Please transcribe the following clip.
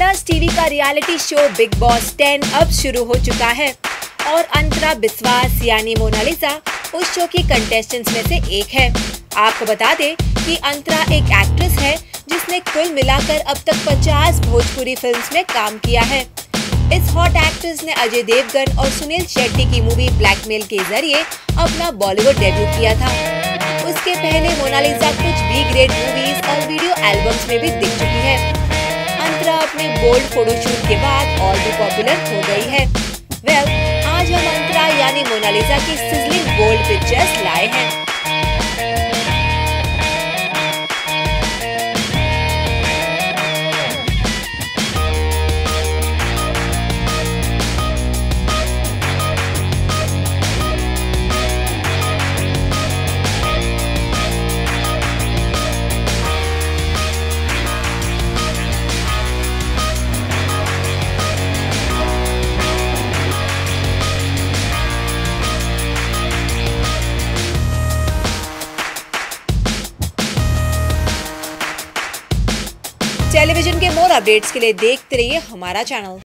Colours TV का reality show Bigg Boss 10 अब शुरू हो चुका है और अंतरा बिस्वास यानी मोनालिसा उस शो की कंटेस्टेंट्स में से एक है। आपको बता दें कि अंतरा एक एक्ट्रेस है जिसने कुल मिलाकर अब तक 50 भोजपुरी फिल्म्स में काम किया है। इस हॉट एक्ट्रेस ने अजय देवगन और सुनील शेट्टी की मूवी ब्लैकमेल के जरिए अपना बॉलीवुड डेब्यू किया था। उसके पहले मोनालिसा कुछ बी ग्रेड मूवीज और वीडियो एल्बम्स में भी दिख चुकी है। अंतरा अपने बोल्ड फोटोशूट के बाद और भी पॉपुलर हो गई है। आज हम अंतरा यानी मोनालिसा की सिजलिंग बोल्ड पिक्चर्स लाए हैं। टेलीविजन के मोर अपडेट्स के लिए देखते रहिए हमारा चैनल।